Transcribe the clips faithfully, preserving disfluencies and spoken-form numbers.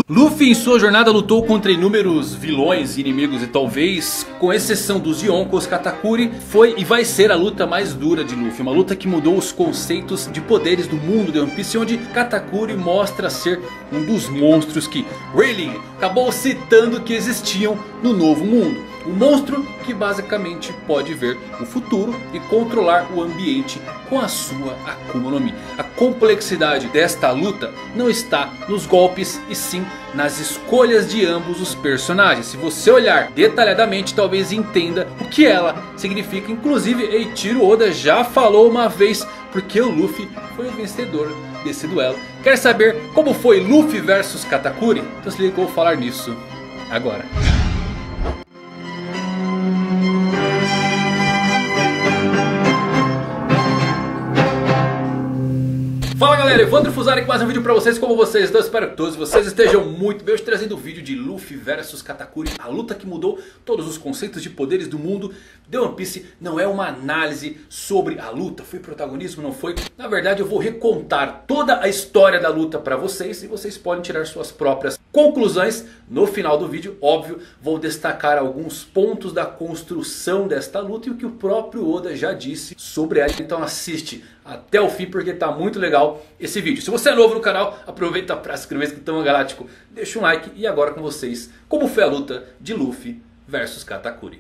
Luffy em sua jornada lutou contra inúmeros vilões e inimigos e talvez, com exceção dos Yonkos, Katakuri foi e vai ser a luta mais dura de Luffy. Uma luta que mudou os conceitos de poderes do mundo de One Piece, onde Katakuri mostra ser um dos monstros que Rayleigh acabou citando que existiam no novo mundo. Um monstro que basicamente pode ver o futuro e controlar o ambiente com a sua Akuma no Mi. A complexidade desta luta não está nos golpes e sim nas escolhas de ambos os personagens. Se você olhar detalhadamente, talvez entenda o que ela significa. Inclusive Eiichiro Oda já falou uma vez porque o Luffy foi o vencedor desse duelo. Quer saber como foi Luffy versus Katakuri? Então se liga que eu vou falar nisso agora. Fala galera, Evandro Fusari com mais um vídeo pra vocês. Como vocês estão? Espero que todos vocês estejam muito bem. Hoje trazendo o vídeo de Luffy versus Katakuri, a luta que mudou todos os conceitos de poderes do mundo. The One Piece não é uma análise sobre a luta, foi protagonismo, não foi. Na verdade eu vou recontar toda a história da luta pra vocês e vocês podem tirar suas próprias conclusões no final do vídeo. Óbvio, vou destacar alguns pontos da construção desta luta e o que o próprio Oda já disse sobre ela. Então assiste até o fim porque tá muito legal esse vídeo. Se você é novo no canal, aproveita para se inscrever, Esquitão Galáctico, deixa um like. E agora com vocês, como foi a luta de Luffy versus Katakuri.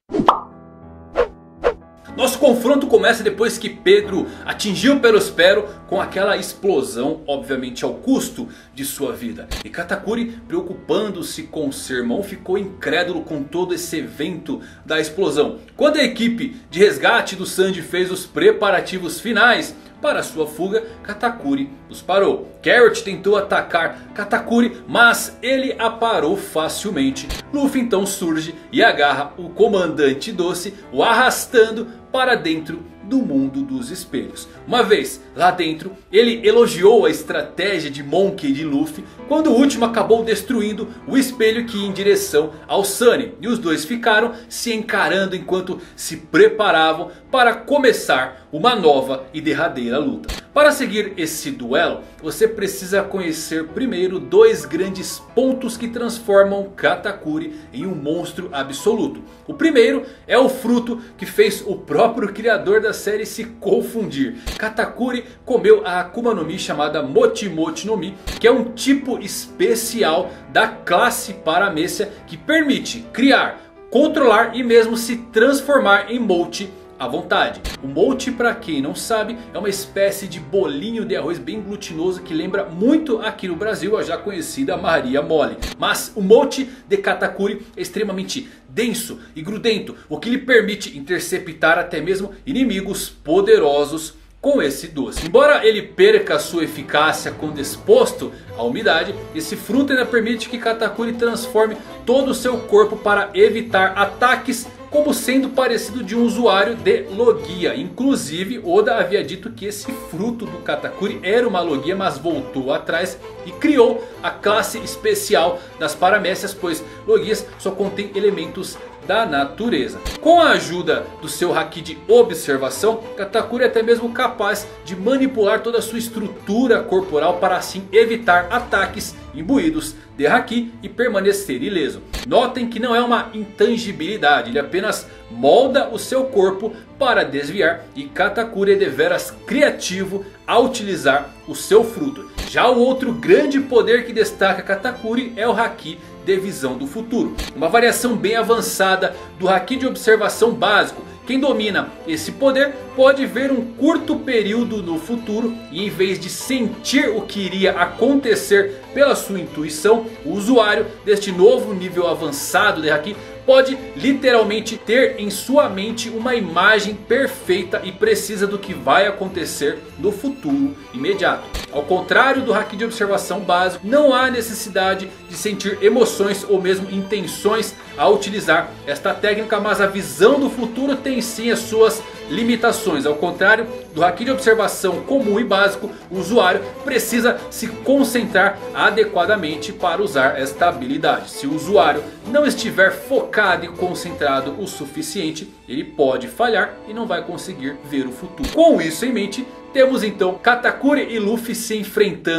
Nosso confronto começa depois que Pedro atingiu Perospero com aquela explosão, obviamente ao custo de sua vida. E Katakuri, preocupando-se com seu irmão, ficou incrédulo com todo esse evento da explosão. Quando a equipe de resgate do Sanji fez os preparativos finais para sua fuga, Katakuri os parou. Carrot tentou atacar Katakuri, mas ele a parou facilmente. Luffy então surge e agarra o comandante Doce, o arrastando para dentro do mundo dos espelhos. Uma vez lá dentro, ele elogiou a estratégia de Monkey e de Luffy, quando o último acabou destruindo o espelho que ia em direção ao Sunny. E os dois ficaram se encarando enquanto se preparavam para começar uma nova e derradeira luta. Para seguir esse duelo, você precisa conhecer primeiro dois grandes pontos que transformam Katakuri em um monstro absoluto. O primeiro é o fruto que fez o próprio criador da série se confundir. Katakuri comeu a Akuma no Mi chamada Mochi Mochi no Mi, que é um tipo especial da classe Paramecia que permite criar, controlar e mesmo se transformar em Mochi à vontade. O Mochi, para quem não sabe, é uma espécie de bolinho de arroz bem glutinoso que lembra muito aqui no Brasil a já conhecida Maria Mole. Mas o Mochi de Katakuri é extremamente denso e grudento, o que lhe permite interceptar até mesmo inimigos poderosos com esse doce. Embora ele perca sua eficácia quando exposto à umidade, esse fruto ainda permite que Katakuri transforme todo o seu corpo para evitar ataques, como sendo parecido de um usuário de Logia. Inclusive Oda havia dito que esse fruto do Katakuri era uma Logia, mas voltou atrás e criou a classe especial das Paramecias, pois Logias só contém elementos da natureza. Com a ajuda do seu Haki de observação, Katakuri é até mesmo capaz de manipular toda a sua estrutura corporal para assim evitar ataques imbuídos de Haki e permanecer ileso. Notem que não é uma intangibilidade, ele apenas molda o seu corpo para desviar. E Katakuri é deveras criativo ao utilizar o seu fruto. Já o outro grande poder que destaca Katakuri é o Haki de visão do futuro. Uma variação bem avançada do Haki de observação básico. Quem domina esse poder pode ver um curto período no futuro e em vez de sentir o que iria acontecer pela sua intuição, o usuário deste novo nível avançado de Haki pode literalmente ter em sua mente uma imagem perfeita e precisa do que vai acontecer no futuro imediato. Ao contrário do Haki de observação básico, não há necessidade de sentir emoções ou mesmo intenções ao utilizar esta técnica, mas a visão do futuro tem sim as suas limitações. Ao contrário do Haki de observação comum e básico, o usuário precisa se concentrar adequadamente para usar esta habilidade. Se o usuário não estiver focado e concentrado o suficiente, ele pode falhar e não vai conseguir ver o futuro. Com isso em mente, temos então Katakuri e Luffy se enfrentando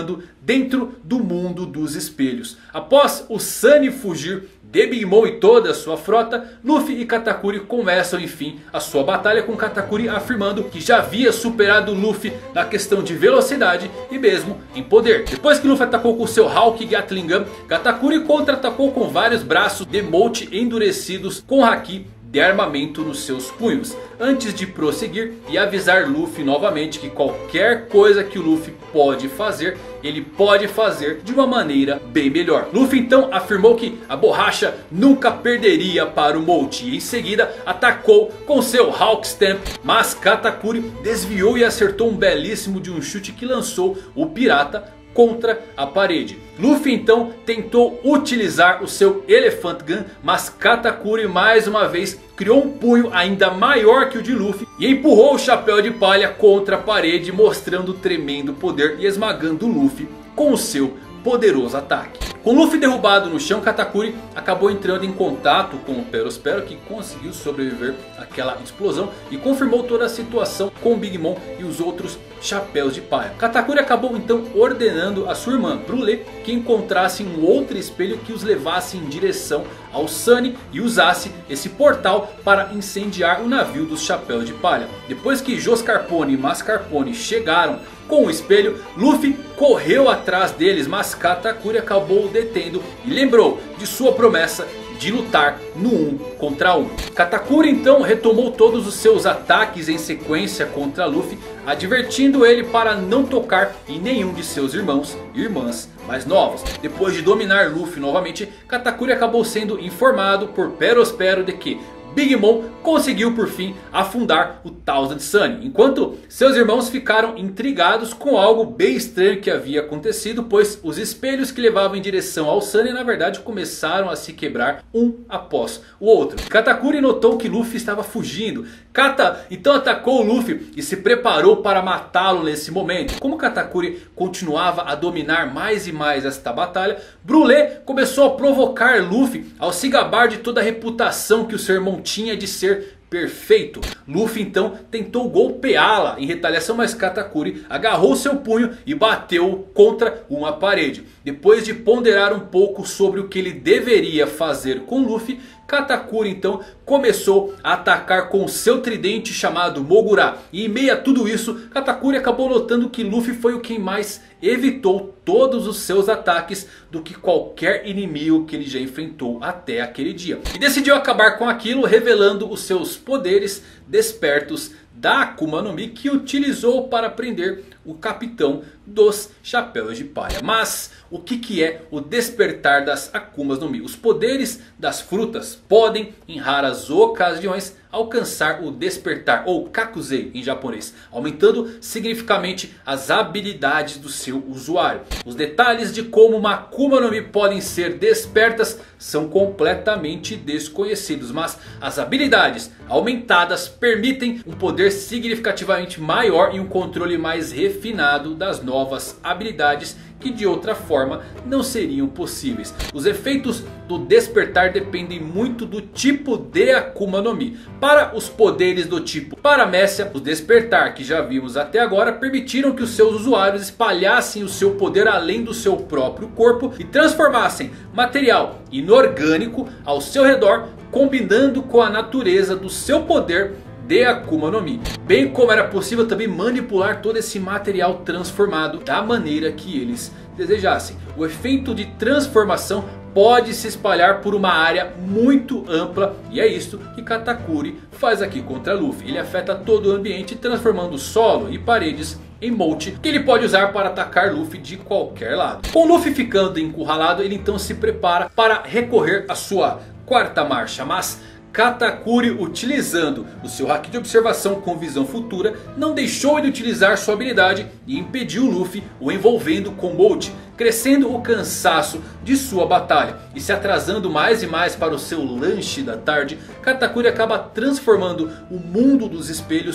dentro do mundo dos espelhos. Após o Sunny fugir de Big Mom e toda a sua frota, Luffy e Katakuri começam enfim a sua batalha, com Katakuri afirmando que já havia superado Luffy na questão de velocidade e mesmo em poder. Depois que Luffy atacou com seu Hawk Gatling Gun, Katakuri contra-atacou com vários braços de Molt endurecidos com Haki de armamento nos seus punhos, antes de prosseguir e avisar Luffy novamente que qualquer coisa que o Luffy pode fazer, ele pode fazer de uma maneira bem melhor. Luffy então afirmou que a borracha nunca perderia para o Molt e em seguida atacou com seu Hawk Stamp, mas Katakuri desviou e acertou um belíssimo de um chute que lançou o pirata contra a parede. Luffy então tentou utilizar o seu Elephant Gun, mas Katakuri mais uma vez criou um punho ainda maior que o de Luffy e empurrou o chapéu de palha contra a parede, mostrando tremendo poder e esmagando Luffy com o seu poderoso ataque. Com Luffy derrubado no chão, Katakuri acabou entrando em contato com o Perospero, que conseguiu sobreviver àquela explosão e confirmou toda a situação com o Big Mom e os outros chapéus de palha. Katakuri acabou então ordenando a sua irmã Brulé que encontrasse um outro espelho que os levasse em direção ao Sunny e usasse esse portal para incendiar o navio dos chapéus de palha. Depois que Joscarpone e Mascarpone chegaram com o espelho, Luffy correu atrás deles, mas Katakuri acabou detendo e lembrou de sua promessa de lutar no um contra um. Katakuri então retomou todos os seus ataques em sequência contra Luffy, advertindo ele para não tocar em nenhum de seus irmãos e irmãs mais novos. Depois de dominar Luffy novamente, Katakuri acabou sendo informado por Perospero de que Big Mom conseguiu por fim afundar o Thousand Sunny, enquanto seus irmãos ficaram intrigados com algo bem estranho que havia acontecido, pois os espelhos que levavam em direção ao Sunny na verdade começaram a se quebrar um após o outro. Katakuri notou que Luffy estava fugindo. Kata então atacou o Luffy e se preparou para matá-lo nesse momento. Como Katakuri continuava a dominar mais e mais esta batalha, Brulé começou a provocar Luffy ao se gabar de toda a reputação que o seu irmão tinha de ser perfeito. Luffy então tentou golpeá-la em retaliação, mas Katakuri agarrou seu punho e bateu contra uma parede. Depois de ponderar um pouco sobre o que ele deveria fazer com Luffy, Katakuri então começou a atacar com seu tridente chamado Mogura. E em meio a tudo isso, Katakuri acabou notando que Luffy foi o quem mais evitou todos os seus ataques do que qualquer inimigo que ele já enfrentou até aquele dia. E decidiu acabar com aquilo, revelando os seus poderes despertos da Akuma no Mi, que utilizou para prender o capitão dos chapéus de palha. Mas o que, que é o despertar das Akumas no Mi? Os poderes das frutas podem em raras ocasiões alcançar o despertar, ou Kakuzei em japonês, aumentando significativamente as habilidades do seu usuário. Os detalhes de como uma Akuma no Mi podem ser despertas são completamente desconhecidos, mas as habilidades aumentadas permitem um poder significativamente maior e um controle mais refinado das novas habilidades que de outra forma não seriam possíveis. Os efeitos do despertar dependem muito do tipo de Akuma no Mi. Para os poderes do tipo Paramécia, o despertar que já vimos até agora permitiram que os seus usuários espalhassem o seu poder além do seu próprio corpo e transformassem material inorgânico ao seu redor, combinando com a natureza do seu poder de Akuma no Mi. Bem como era possível também manipular todo esse material transformado da maneira que eles desejassem. O efeito de transformação pode se espalhar por uma área muito ampla, e é isso que Katakuri faz aqui contra Luffy. Ele afeta todo o ambiente, transformando solo e paredes em Molt, que ele pode usar para atacar Luffy de qualquer lado. Com Luffy ficando encurralado, ele então se prepara para recorrer à sua quarta marcha, mas Katakuri, utilizando o seu Haki de observação com visão futura, não deixou ele utilizar sua habilidade e impediu Luffy, o envolvendo com Molt, crescendo o cansaço de sua batalha. E se atrasando mais e mais para o seu lanche da tarde, Katakuri acaba transformando o mundo dos espelhos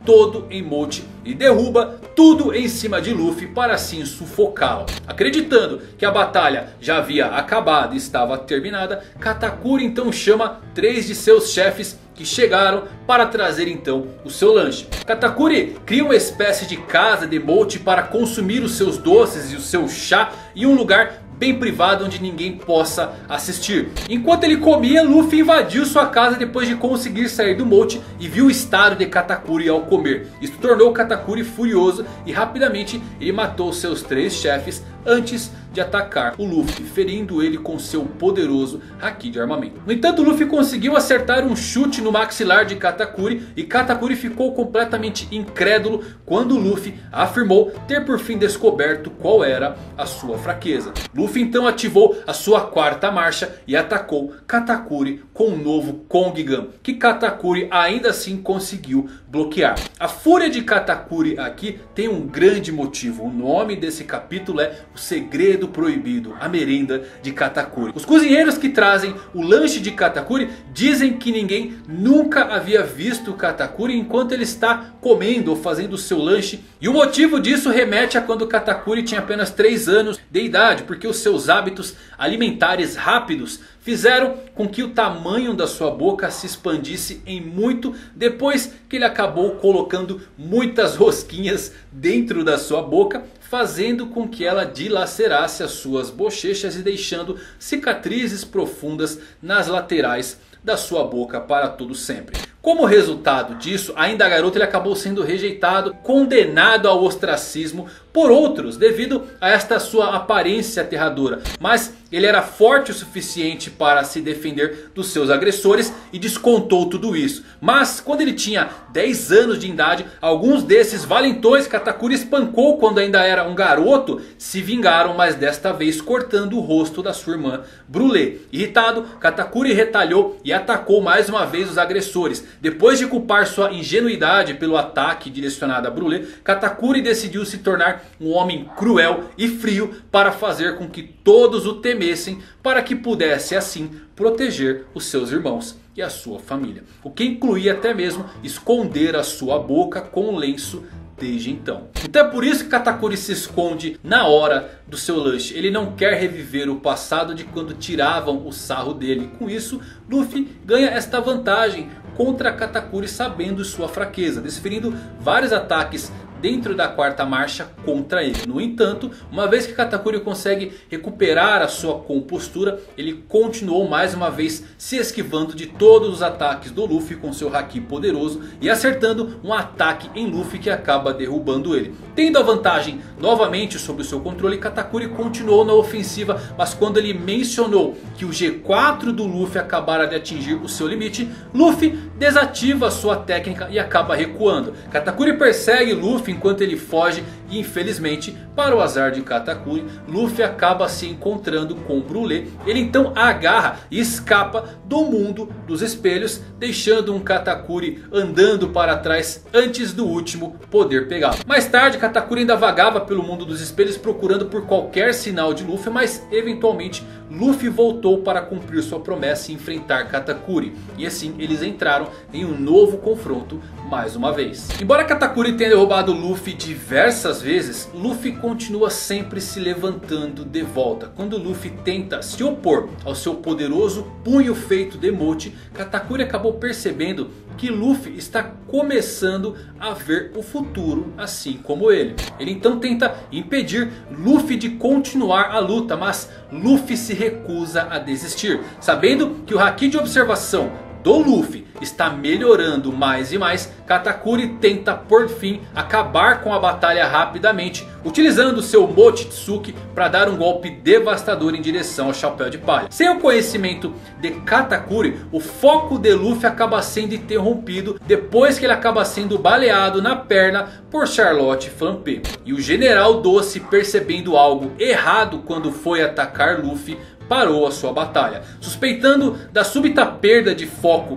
todo em Mochi e derruba tudo em cima de Luffy para assim sufocá-lo. Acreditando que a batalha já havia acabado e estava terminada, Katakuri então chama três de seus chefes que chegaram para trazer então o seu lanche. Katakuri cria uma espécie de casa de Mochi para consumir os seus doces e o seu chá em um lugar bem privado onde ninguém possa assistir. Enquanto ele comia, Luffy invadiu sua casa depois de conseguir sair do Mochi e viu o estado de Katakuri ao comer. Isso tornou Katakuri furioso e rapidamente ele matou seus três chefes antes de atacar o Luffy, ferindo ele com seu poderoso Haki de armamento. No entanto, Luffy conseguiu acertar um chute no maxilar de Katakuri e Katakuri ficou completamente incrédulo quando Luffy afirmou ter por fim descoberto qual era a sua fraqueza. Luffy então ativou a sua quarta marcha e atacou Katakuri com um novo Kongigan, que Katakuri ainda assim conseguiu bloquear. A fúria de Katakuri aqui tem um grande motivo. O nome desse capítulo é O Segredo Proibido, a merenda de Katakuri. Os cozinheiros que trazem o lanche de Katakuri dizem que ninguém nunca havia visto Katakuri enquanto ele está comendo ou fazendo o seu lanche. E o motivo disso remete a quando Katakuri tinha apenas três anos de idade, porque os seus hábitos alimentares rápidos fizeram com que o tamanho da sua boca se expandisse em muito depois que ele acabou colocando muitas rosquinhas dentro da sua boca, fazendo com que ela dilacerasse as suas bochechas e deixando cicatrizes profundas nas laterais da sua boca para todo sempre. Como resultado disso, ainda garoto, ele acabou sendo rejeitado, condenado ao ostracismo por outros devido a esta sua aparência aterradora. Mas ele era forte o suficiente para se defender dos seus agressores e descontou tudo isso. Mas quando ele tinha dez anos de idade, alguns desses valentões que Katakuri espancou quando ainda era um garoto se vingaram, mas desta vez cortando o rosto da sua irmã Brulé. Irritado, Katakuri retalhou e atacou mais uma vez os agressores. Depois de culpar sua ingenuidade pelo ataque direcionado a Brulé, Katakuri decidiu se tornar um homem cruel e frio para fazer com que todos o temessem, para que pudesse assim proteger os seus irmãos e a sua família. O que incluía até mesmo esconder a sua boca com um lenço desde então. Então é por isso que Katakuri se esconde na hora do seu lanche. Ele não quer reviver o passado de quando tiravam o sarro dele. Com isso, Luffy ganha esta vantagem contra Katakuri sabendo sua fraqueza, desferindo vários ataques dentro da quarta marcha contra ele. No entanto, uma vez que Katakuri consegue recuperar a sua compostura, ele continuou mais uma vez se esquivando de todos os ataques do Luffy com seu Haki poderoso e acertando um ataque em Luffy que acaba derrubando ele. Tendo a vantagem novamente sobre o seu controle, Katakuri continuou na ofensiva, mas quando ele mencionou que o G quatro do Luffy acabara de atingir o seu limite, Luffy desativa a sua técnica e acaba recuando. Katakuri persegue Luffy enquanto ele foge e infelizmente, para o azar de Katakuri, Luffy acaba se encontrando com Brulé. Ele então a agarra e escapa do mundo dos espelhos, deixando um Katakuri andando para trás antes do último poder pegá-lo. Mais tarde, Katakuri ainda vagava pelo mundo dos espelhos procurando por qualquer sinal de Luffy, mas eventualmente Luffy voltou para cumprir sua promessa e enfrentar Katakuri. E assim eles entraram em um novo confronto mais uma vez. Embora Katakuri tenha derrubado Luffy diversas vezes, Luffy continua sempre se levantando de volta. Quando Luffy tenta se opor ao seu poderoso punho feito de Mochi, Katakuri acabou percebendo que Luffy está começando a ver o futuro assim como ele. Ele então tenta impedir Luffy de continuar a luta, mas Luffy se recusa a desistir. Sabendo que o Haki de observação do Luffy está melhorando mais e mais, Katakuri tenta por fim acabar com a batalha rapidamente, utilizando seu Mochitsuki para dar um golpe devastador em direção ao Chapéu de Palha. Sem o conhecimento de Katakuri, o foco de Luffy acaba sendo interrompido depois que ele acaba sendo baleado na perna por Charlotte Flampé. E o General Doce, percebendo algo errado quando foi atacar Luffy, parou a sua batalha. Suspeitando da súbita perda de foco de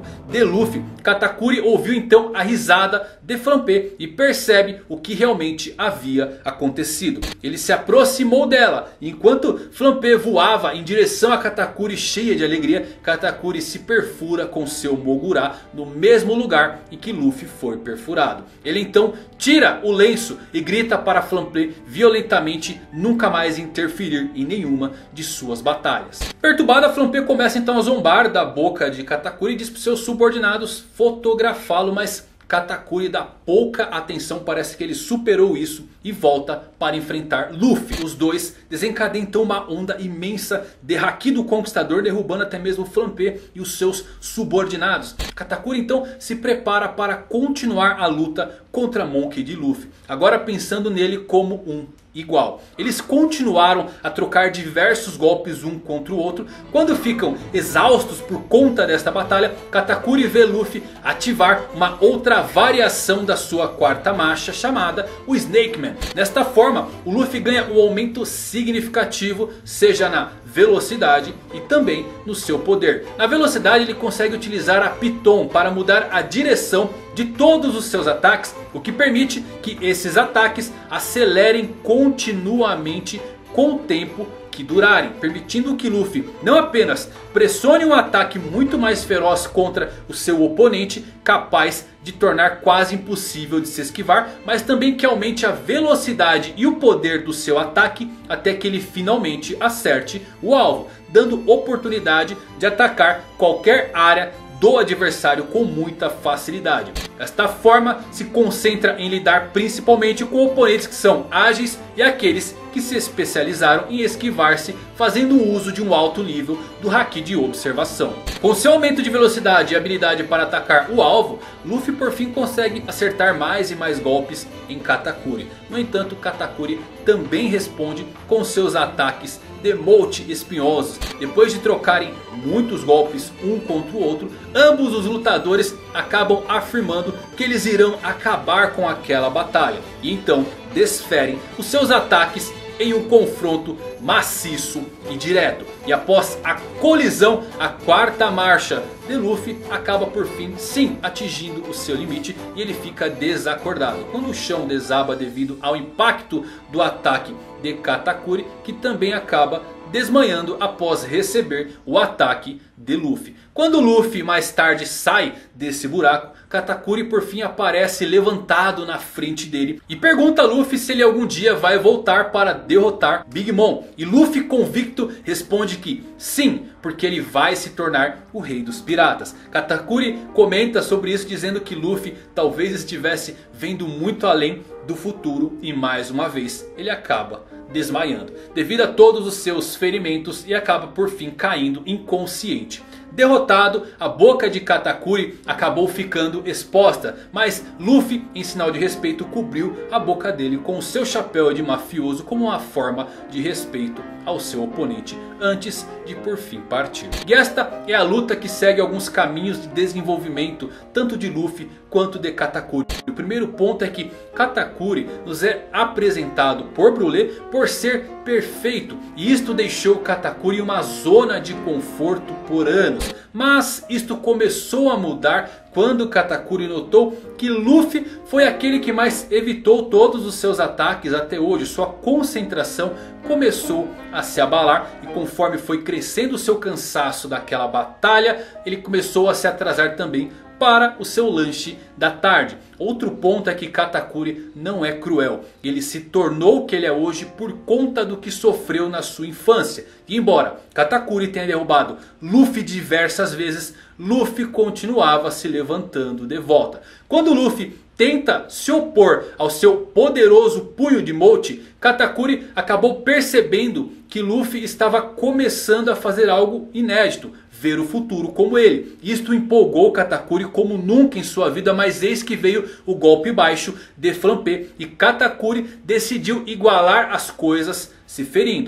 Luffy, Katakuri ouviu então a risada de Flampe e percebe o que realmente havia acontecido. Ele se aproximou dela. Enquanto Flampe voava em direção a Katakuri cheia de alegria, Katakuri se perfura com seu Mogura no mesmo lugar em que Luffy foi perfurado. Ele então tira o lenço e grita para Flampe violentamente nunca mais interferir em nenhuma de suas batalhas. Perturbada, Flampe começa então a zombar da boca de Katakuri e diz para os seus subordinados fotografá-lo, mas Katakuri dá pouca atenção, parece que ele superou isso e volta para enfrentar Luffy. Os dois desencadeiam então uma onda imensa de Haki do Conquistador, derrubando até mesmo Flampe e os seus subordinados. Katakuri então se prepara para continuar a luta contra Monkey D. Luffy, agora pensando nele como um igual. Eles continuaram a trocar diversos golpes um contra o outro. Quando ficam exaustos por conta desta batalha, Katakuri vê Luffy ativar uma outra variação da sua quarta marcha chamada o Snake Man. Desta forma, o Luffy ganha um aumento significativo, seja na velocidade e também no seu poder. Na velocidade ele consegue utilizar a Piton para mudar a direção de todos os seus ataques, o que permite que esses ataques acelerem continuamente com o tempo que durarem, permitindo que Luffy não apenas pressione um ataque muito mais feroz contra o seu oponente, capaz de tornar quase impossível de se esquivar, mas também que aumente a velocidade e o poder do seu ataque até que ele finalmente acerte o alvo, dando oportunidade de atacar qualquer área do adversário com muita facilidade. Desta forma se concentra em lidar principalmente com oponentes que são ágeis e aqueles que se especializaram em esquivar-se, fazendo uso de um alto nível do Haki de observação. Com seu aumento de velocidade e habilidade para atacar o alvo, Luffy por fim consegue acertar mais e mais golpes em Katakuri. No entanto, Katakuri também responde com seus ataques de Molt espinhosos. Depois de trocarem muitos golpes um contra o outro, ambos os lutadores acabam afirmando que eles irão acabar com aquela batalha. E então desferem os seus ataques em um confronto maciço e direto. E após a colisão, a quarta marcha de Luffy acaba por fim sim atingindo o seu limite e ele fica desacordado. Quando o chão desaba devido ao impacto do ataque de Katakuri, que também acaba desmanhando após receber o ataque de Luffy. Quando Luffy mais tarde sai desse buraco, Katakuri por fim aparece levantado na frente dele e pergunta a Luffy se ele algum dia vai voltar para derrotar Big Mom. E Luffy convicto responde que sim, porque ele vai se tornar o rei dos piratas. Katakuri comenta sobre isso dizendo que Luffy talvez estivesse vendo muito além do futuro e mais uma vez ele acaba desmaiando devido a todos os seus ferimentos e acaba por fim caindo inconsciente. Derrotado, a boca de Katakuri acabou ficando exposta, mas Luffy, em sinal de respeito, cobriu a boca dele com o seu chapéu de mafioso como uma forma de respeito ao seu oponente antes de por fim partir. E esta é a luta que segue alguns caminhos de desenvolvimento tanto de Luffy quanto de Katakuri. O primeiro ponto é que Katakuri nos é apresentado por Brulé por ser perfeito, e isto deixou Katakuri em uma zona de conforto por anos. Mas isto começou a mudar quando Katakuri notou que Luffy foi aquele que mais evitou todos os seus ataques até hoje. Sua concentração começou a se abalar e conforme foi crescendo o seu cansaço daquela batalha, ele começou a se atrasar também para o seu lanche da tarde. Outro ponto é que Katakuri não é cruel. Ele se tornou o que ele é hoje por conta do que sofreu na sua infância. E embora Katakuri tenha derrubado Luffy diversas vezes, Luffy continuava se levantando de volta. Quando Luffy tenta se opor ao seu poderoso punho de Molt, Katakuri acabou percebendo que Luffy estava começando a fazer algo inédito. Ver o futuro como ele. Isto empolgou Katakuri como nunca em sua vida, mas eis que veio o golpe baixo de Flampe e Katakuri decidiu igualar as coisas se ferindo.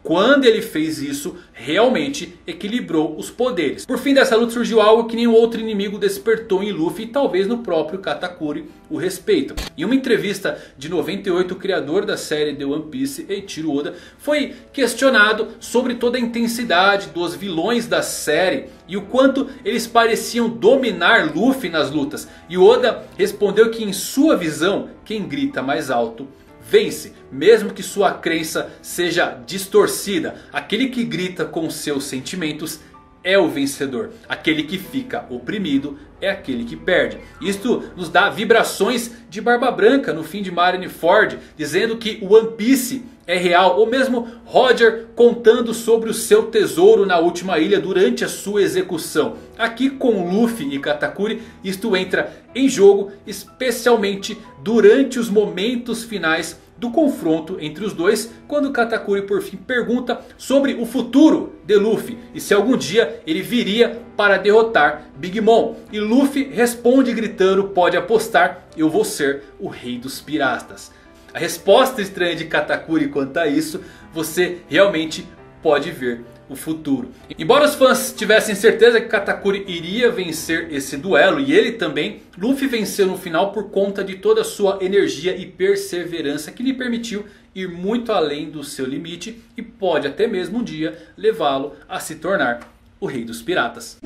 quando ele fez isso, realmente equilibrou os poderes. Por fim dessa luta surgiu algo que nenhum outro inimigo despertou em Luffy e talvez no próprio Katakuri: o respeito. Em uma entrevista de noventa e oito, o criador da série The One Piece, Eiichiro Oda, foi questionado sobre toda a intensidade dos vilões da série e o quanto eles pareciam dominar Luffy nas lutas. E Oda respondeu que em sua visão, quem grita mais alto vence, mesmo que sua crença seja distorcida. Aquele que grita com seus sentimentos é o vencedor. Aquele que fica oprimido é aquele que perde. Isto nos dá vibrações de Barba Branca no fim de Marineford, dizendo que o One Piece é real. Ou mesmo Roger contando sobre o seu tesouro na última ilha durante a sua execução. Aqui com Luffy e Katakuri isto entra em jogo, especialmente durante os momentos finais do confronto entre os dois, quando Katakuri por fim pergunta sobre o futuro de Luffy e se algum dia ele viria para derrotar Big Mom. E Luffy responde gritando: pode apostar, eu vou ser o rei dos piratas. A resposta estranha de Katakuri quanto a isso, você realmente pode ver o futuro. Embora os fãs tivessem certeza que Katakuri iria vencer esse duelo, e ele também, Luffy venceu no final por conta de toda a sua energia e perseverança que lhe permitiu ir muito além do seu limite e pode até mesmo um dia levá-lo a se tornar o rei dos piratas.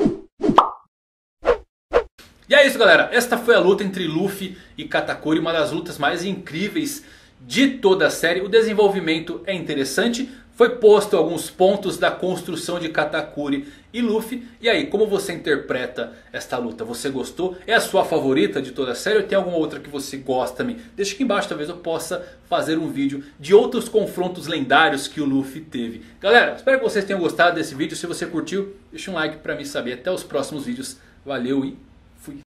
E é isso, galera, esta foi a luta entre Luffy e Katakuri, uma das lutas mais incríveis de toda a série. O desenvolvimento é interessante. Foi posto alguns pontos da construção de Katakuri e Luffy. E aí, como você interpreta esta luta? Você gostou? É a sua favorita de toda a série? Ou tem alguma outra que você gosta também? Deixa aqui embaixo, talvez eu possa fazer um vídeo de outros confrontos lendários que o Luffy teve. Galera, espero que vocês tenham gostado desse vídeo. Se você curtiu, deixa um like pra mim saber. Até os próximos vídeos. Valeu e...